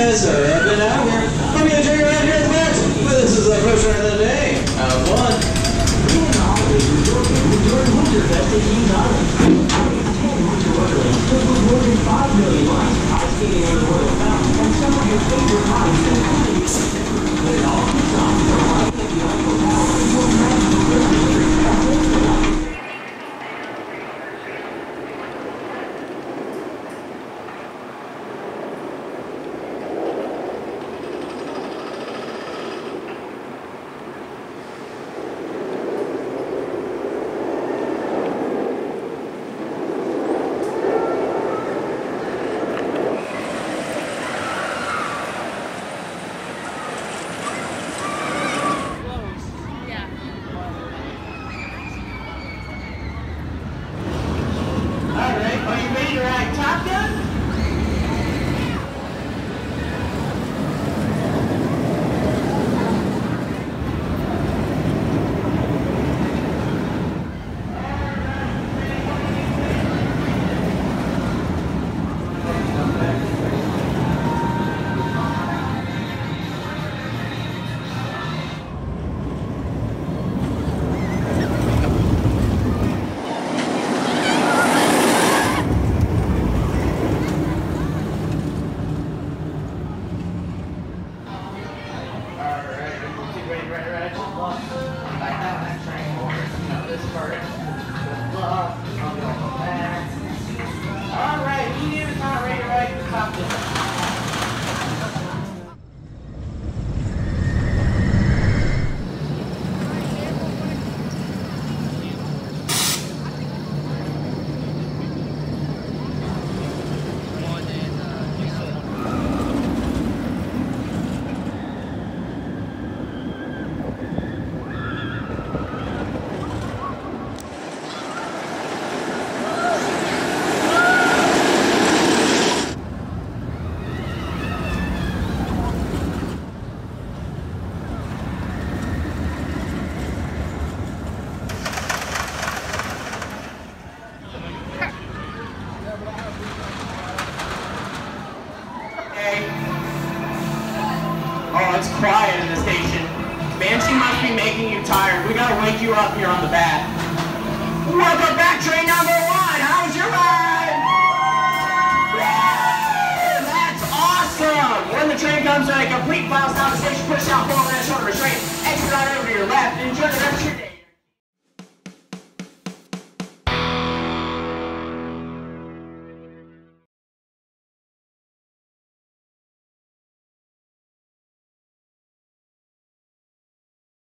guys are up and out here. I'm going to turn around here at the back. This is the first ride of the day. Have fun. Being an holiday resort during Winterfest at Kings Island. 10 winter wonderlands filled with more than 5 million rides, ice skating on the Royal Fountain, and some of your favorite rides in the comedy. But it all keeps on for a ride at the Eiffel Tower and your magical Christmas tree at Winterfest. Oh, it's quiet in the station. Banshee must be making you tired. We gotta wake you up here on the bat. Welcome back, train number 1. How was your ride? Woo! That's awesome! When the train comes to a complete file stop station, push down forward and shoulder restraint. Exit on over to your left. Enjoy the rest of your day.